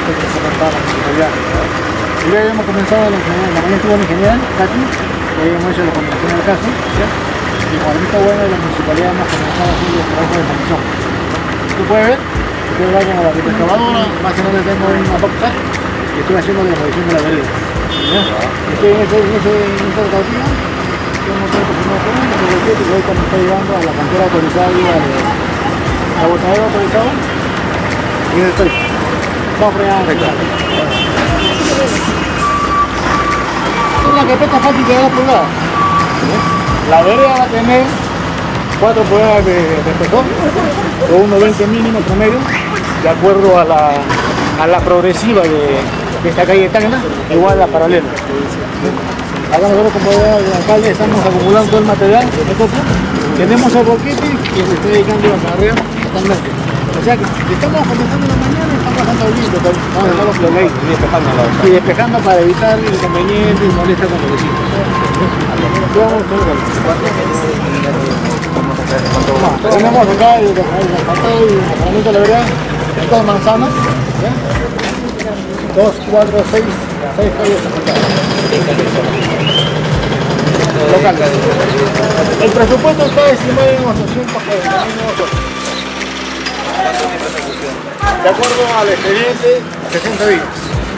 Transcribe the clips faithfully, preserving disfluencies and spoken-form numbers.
proyecto que se trataba con la municipalidad. Y ya hemos comenzado la ingeniería, la mañana estuvo la ingeniería, Katy, y ahí hemos hecho la comunicación del caso, ¿ya? Y con el visto bueno de la municipalidad hemos comenzado a hacer el trabajo de demolición. Tú puedes ver, estoy hablando con la excavadora, más o menos tengo una boca y estoy haciendo la demolición de la vereda. ¿Ya? Estoy en ese, en ese, en esa alcaldía, tengo un montón de personas con el proyecto y hoy cuando está llegando a la cantera autorizada y al a botadero autorizado, y yo estoy. Vamos por allá. Es la carpeta fácil que da por lado. La vereda va a tener cuatro pulgadas de, de espesor, o uno veinte mínimo promedio, de acuerdo a la, a la progresiva de, de esta calle de Tacna, igual a la paralela. Acá nosotros como el alcalde estamos acumulando todo el material, tenemos el boquete y se está dedicando a la carrera totalmente. O sea que estamos comenzando en la mañana y estamos bajando el viento, vamos a dejar los leyes y despejando, y despejando para evitar inconvenientes y molestias con los vecinos. Tenemos acá el asfaltado y el mejoramiento de la vereda, dos manzanas, ¿ya? dos, cuatro, seis, seis calles asfaltadas. Locales. El presupuesto está estimado en ochocientos cuarenta mil nuevos. De acuerdo al expediente, sesenta días.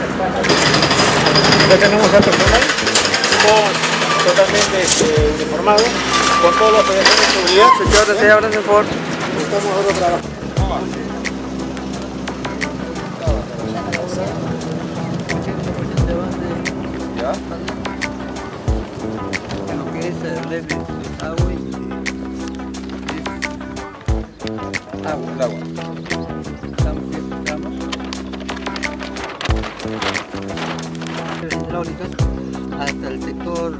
Ya tenemos al personal con, totalmente este, uniformado, con todos los proyectos de seguridad. Señor, desea hablar por favor. Estamos nosotros trabajando. ¿Ya? Lo que es el leve, agua y agua, el agua. Estamos estamos hidráulicas hasta el sector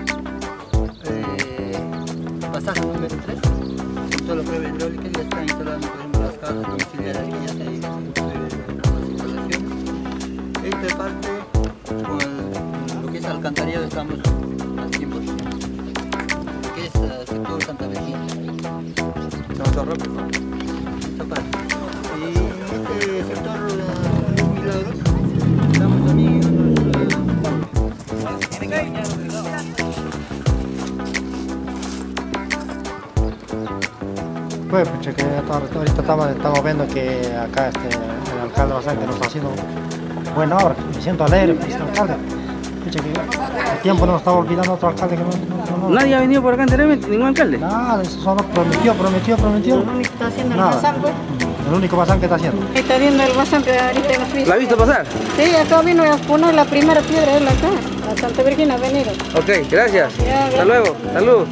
eh, pasaje número tres. Toda la prueba hidráulica ya está instalando, por ejemplo, las cajas domiciliarias que ya se han las instalaciones. Esta parte con el, lo que es alcantarillado estamos al cien por ciento. Lo que es el sector Santa Virginia. Santa Roque, ¿no? Esta parte. Y este sector uh, Milagros, estamos también en unos... Pues, pucha, que ahorita estamos, estamos viendo que acá este, el alcalde Bazán nos está haciendo buena obra. Me siento alegre por este alcalde. Pucha, que el tiempo nos estaba olvidando otro alcalde que no... no, no. ¿Nadie ha venido por acá anteriormente? ¿Ningún alcalde? Nada, eso solo prometió, prometió, prometió. El único que está haciendo Nada. el Bazán, pues. El único Bazán que está haciendo. Está viendo el Bazán que ahorita en la ¿La ha visto pasar? Sí, acá vino a poner la primera piedra, él acá, a Santa Virginia ha venido. Ok, gracias. Ya, Hasta luego. Salud.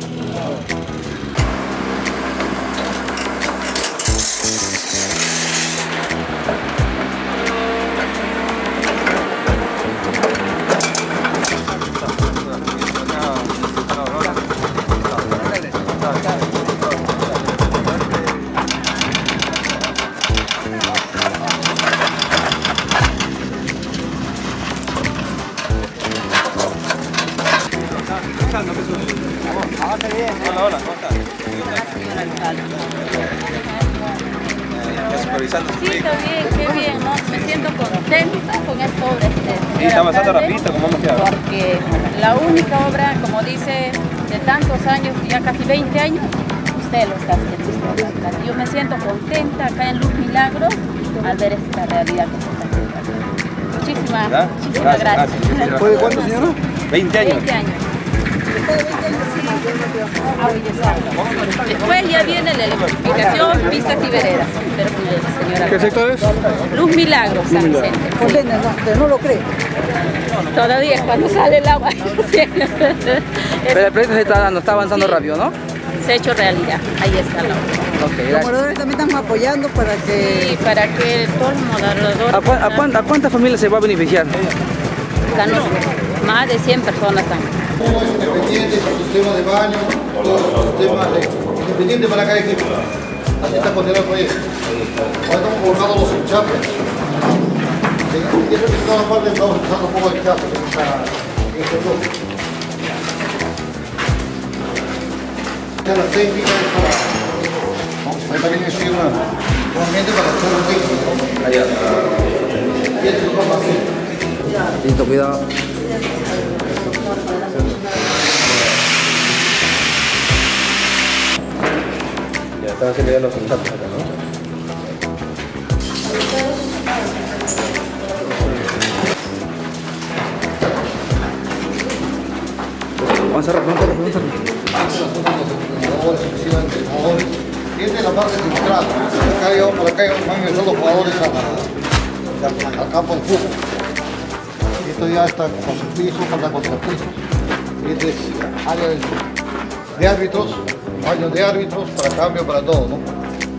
Hola, hola, ¿cómo estás? ¿Supervisando? Sí, está bien, qué bien, ¿no? Me siento contenta con esta obra. Este, Sí, está avanzando rapidito, como hemos quedado. Porque la única obra, como dice, de tantos años, ya casi veinte años, usted lo está haciendo. Usted, alcalde. Yo me siento contenta acá en Luz Milagros al ver esta realidad que se está haciendo acá. Muchísimas, ¿verdad? muchísimas Gracias, gracias. gracias. ¿Después de cuánto, señora? veinte años. veinte años. Después ya viene la electrificación, pistas y veredas. Pero con el señor ¿Qué sector es? Luz Milagros, San Vicente. Usted no lo cree. Todavía es cuando sale el agua. Pero el proyecto se está dando, está avanzando Sí. rápido, ¿no? Se ha hecho realidad. Ahí está la obra. Ok, Los gracias. moradores también estamos apoyando para que... Y para que todos los moderadores... ¿A, cuán- a cuán- a cuántas familias se va a beneficiar? Ganos más de cien personas están. Independiente, con sistema de baño, todos los sistemas de, independiente para cada equipo. Así está considerado el proyecto. Ahora estamos colocando los enchapes. Y eso que en todas partes estamos usando un poco de enchapes en esta en este bloque. Ya la técnica es para... Vamos a ver para que siga un ambiente para hacer la técnica. Y este lo vamos a hacer. Listo, cuidado. Ya están haciendo ya los contactos acá, ¿no? Vamos a cerrar, vamos a cerrar, vamos a cerrar. Y esta es la parte filtrada. Acá hay, por acá van ingresando los jugadores a la, al campo de fútbol. Esto ya está con su piso, falta contra piso. Y este es área de, de árbitros, baños de árbitros, para cambio, para todo, ¿no?